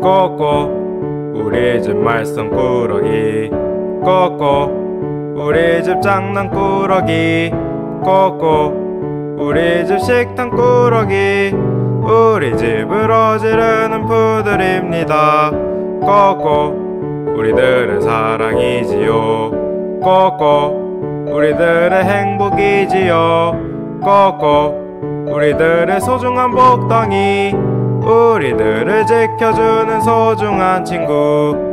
꼬꼬 우리 집 말썽꾸러기. 꼬꼬 우리 집 장난꾸러기. 꼬꼬 우리 집 식탐꾸러기. 우리 집을 어지르는 푸들입니다. 꼬꼬 우리들의 사랑이지요. 꼬꼬 우리들의 행복이지요. 꼬꼬 우리들의 소중한 복덩이. 우리들을 지켜주는 소중한 친구.